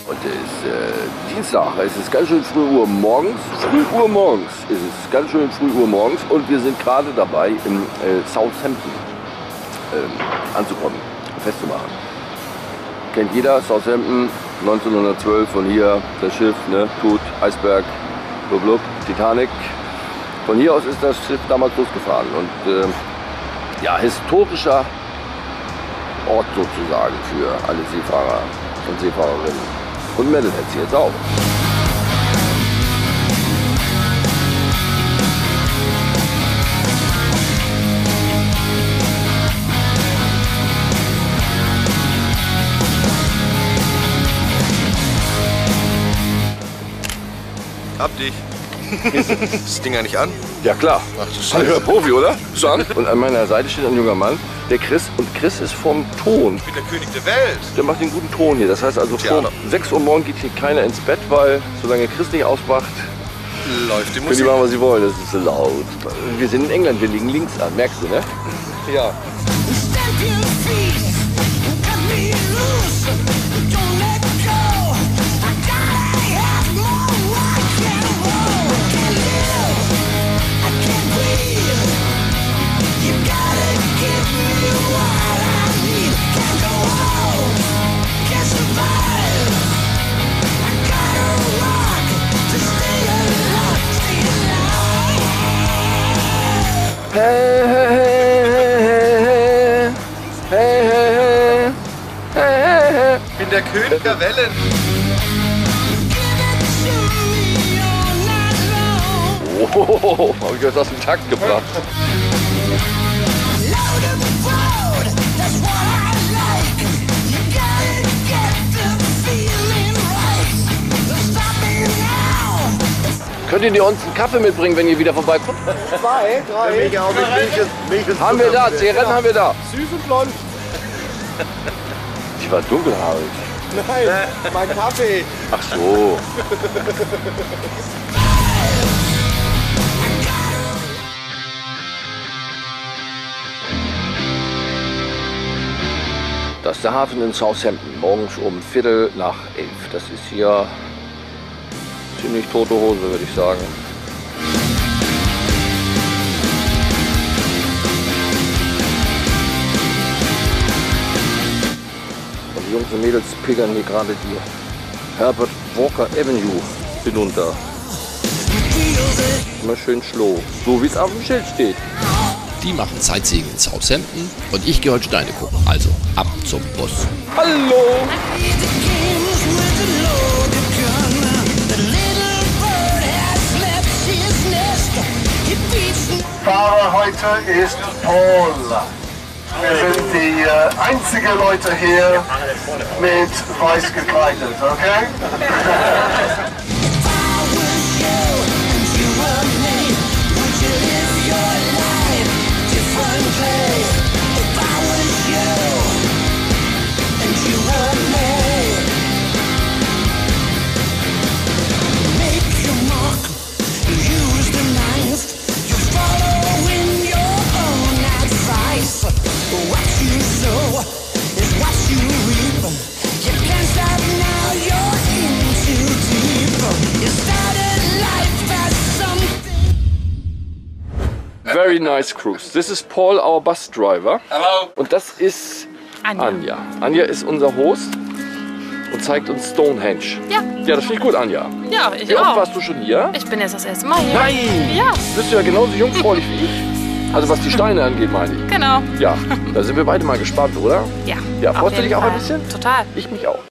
Und es ist Dienstag, es ist ganz schön früh Uhr morgens. Es ist ganz schön früh Uhr morgens und wir sind gerade dabei in Southampton anzukommen, festzumachen. Kennt jeder, Southampton, 1912 von hier, das Schiff, ne, Tut, Eisberg, blub, Titanic. Von hier aus ist das Schiff damals losgefahren und ja, historischer Ort sozusagen für alle Seefahrer und Seefahrerinnen. Und Metalheads hier jetzt auch. Hab dich. Ist das Ding eigentlich an? Ja klar. Ach du Scheiße. Profi, oder? Schon. Und an meiner Seite steht ein junger Mann, der Chris. Und Chris ist vom Ton. Ich bin der König der Welt. Der macht den guten Ton hier. Das heißt also, vor 6 Uhr morgens geht hier keiner ins Bett, weil solange Chris nicht ausmacht, läuft die können Musik. die machen, was sie wollen. Das ist so laut. Wir sind in England, wir liegen links an. Merkst du, ne? Ja. Ich bin der König der Wellen. Oh, hab ich das aus dem Takt gebracht. Könnt ihr uns einen Kaffee mitbringen, wenn ihr wieder vorbeikommt? 2, 3. Milch Haben wir da, Zigaretten haben wir da. Süß und blond. Die war dunkelhaarig. Nein, mein Kaffee. Ach so. Das ist der Hafen in Southampton, morgens um 11:15. Das ist hier ziemlich tote Hose, würde ich sagen. Und die Jungs und Mädels pilgern hier gerade die Herbert Walker Avenue hinunter. Immer schön slow, so wie es auf dem Schild steht. Die machen Sightseeing in Southampton und ich gehe heute Steine gucken. Also ab zum Bus. Hallo! Fahrer heute ist Paul. Wir sind die einzigen Leute hier mit weiß gekleidet, okay? Very nice cruise. This is Paul, our bus driver. Hello. Und das ist Anja. Anja. Anja ist unser Host und zeigt uns Stonehenge. Ja. Ja, das finde ich gut, Anja. Ja, ich Wie oft auch. warst du schon hier? Ich bin jetzt das erste Mal hier. Nein! Ja, Bist du ja genauso jungfräulich wie ich. Also was die Steine angeht, meine ich. genau. Ja, da sind wir beide mal gespannt, oder? Ja. Ja, auf freust du jeden dich auch ein Fall. bisschen? Total. Ich mich auch.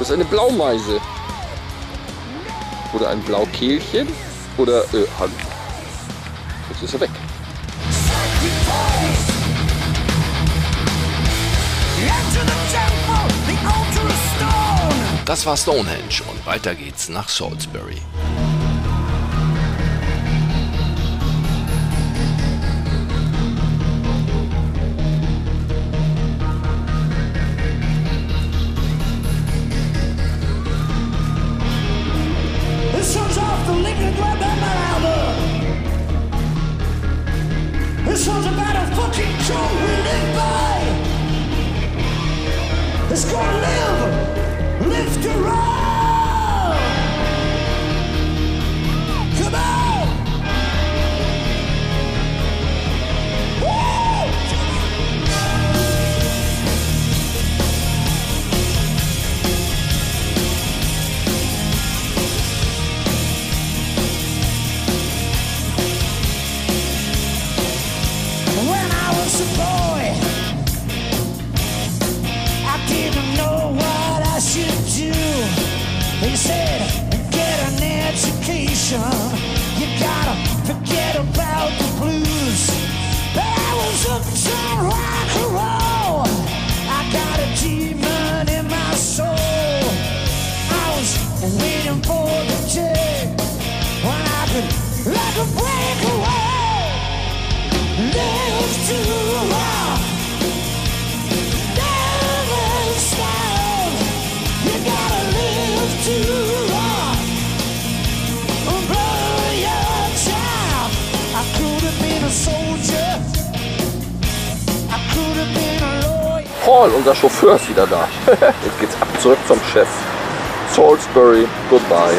Das ist eine Blaumeise. Oder ein Blaukehlchen. Oder, Hand. Jetzt ist er weg. Das war Stonehenge und weiter geht's nach Salisbury. This one's about a fucking code we live by. It's gonna live to run. Come on. Woo! When I was a boy, I didn't know what I should do. They said, get an education. You gotta forget about the blues. But I was hooked on rock and roll. I got a demon in my soul. I was waiting for the day when I could let it break away. Live to rock, never stop. You gotta live to rock, blow your child. I could have been a soldier, I could have been a lawyer. Paul, unser Chauffeur, ist wieder da. Jetzt geht's ab zurück zum Chef. Salisbury, goodbye.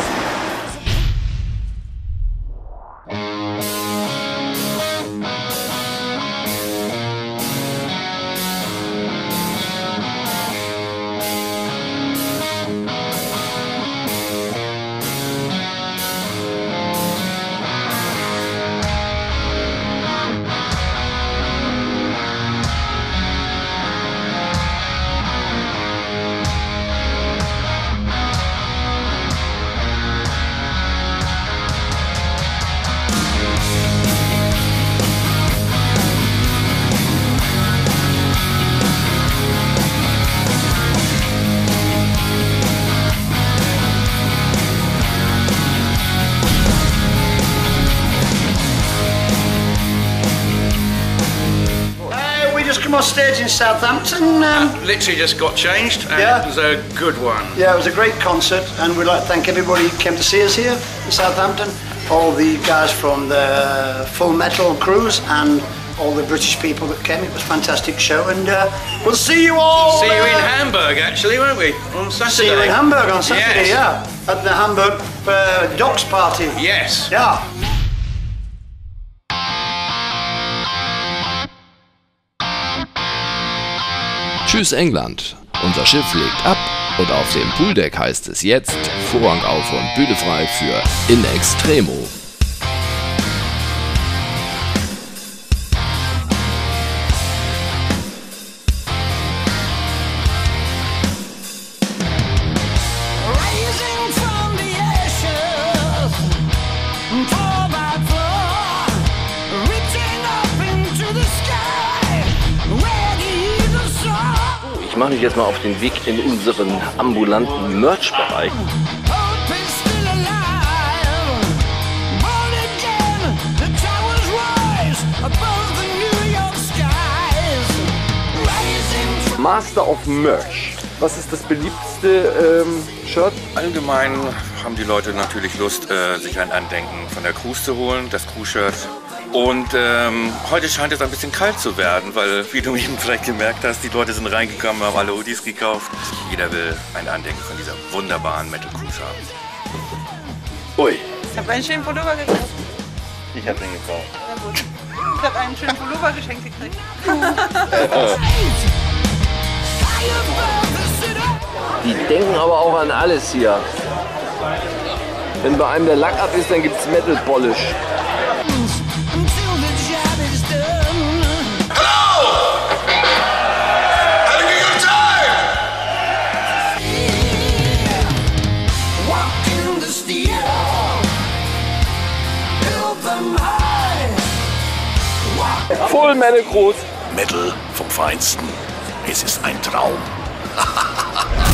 Come on stage in Southampton. Literally just got changed, and Yeah. it was a good one. Yeah, it was a great concert, and we'd like to thank everybody who came to see us here in Southampton. All the guys from the Full Metal Cruise and all the British people that came. It was a fantastic show, and we'll see you all. See you in Hamburg, actually, won't we? On Saturday. See you in Hamburg on Saturday, Yes. yeah, at the Hamburg Docks Party. Yes. Yeah. Tschüss England. Unser Schiff legt ab und auf dem Pooldeck heißt es jetzt Vorhang auf und Bühne frei für In Extremo. Rising from the ashes, floor by floor, reaching up into the sky, where the eagles soar. Ich mache mich jetzt mal auf den Weg in unseren ambulanten Merch-Bereich. Hope is still alive, born again, the towers rise above the New York skies. Rising from Master of Merch. Was ist das beliebteste Shirt? Allgemein haben die Leute natürlich Lust, sich ein Andenken von der Cruise zu holen, das Cruise-Shirt. Und heute scheint es ein bisschen kalt zu werden, weil, wie du eben vielleicht gemerkt hast, die Leute sind reingekommen, haben alle Hoodies gekauft. Jeder will ein Andenken von dieser wunderbaren Metal Cruise haben. Ui. Ich habe einen schönen Pullover gekauft. Ich habe den gekauft. Sehr gut. Ich habe einen schönen Pullover geschenkt gekriegt. Die denken aber auch an alles hier. Wenn bei einem der Lack ab ist, dann gibt es Metal Polish. until the job is done. Having a good time! Full Metal Cruise. Metal vom Feinsten. Es ist ein Traum.